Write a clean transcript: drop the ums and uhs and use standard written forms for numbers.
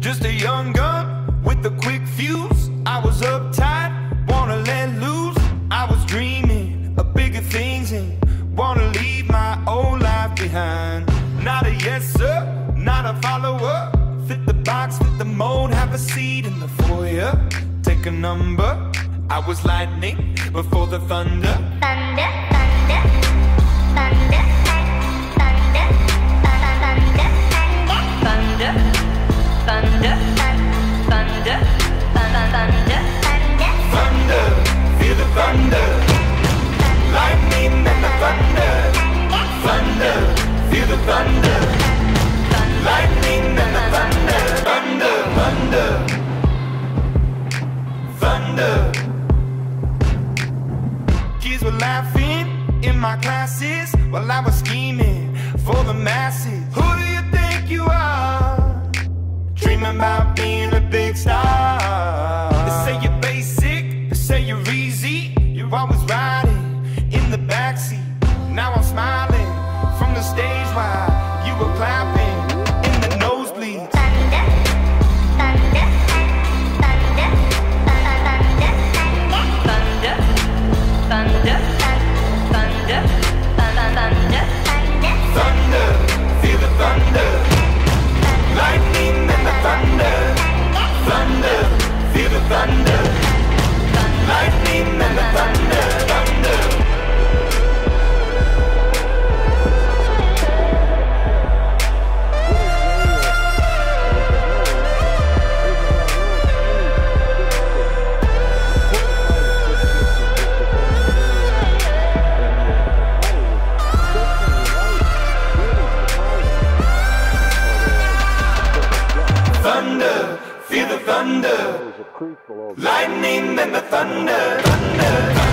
Just a young gun with a quick fuse. I was uptight, wanna let loose. I was dreaming of bigger things and wanna leave my old life behind. Not a yes sir, not a follower. Fit the box, fit the mold, have a seat in the foyer. Take a number. I was lightning before the thunder. Thunder, thunder, thunder, thunder, thunder, thunder, thunder, thunder, thunder, thunder, feel the thunder. Lightning and the thunder. Thunder, feel the thunder. Lightning and the thunder. Thunder, thunder, thunder. Kids were laughing in my classes while I was scheming for the masses. Who do you think you are? Dreaming about being a big star. They say you're basic, they say you're easy. You're always riding in the backseat. Now I'm smiling from the stage while you were clapping in the nosebleeds. thunder, thunder, thunder, thunder, thunder, thunder, thunder, Thunder, feel the thunder. Lightning and the thunder. Thunder, feel the thunder. Lightning and the thunder. Thunder. Thunder, feel the thunder. Lightning and the thunder. Thunder.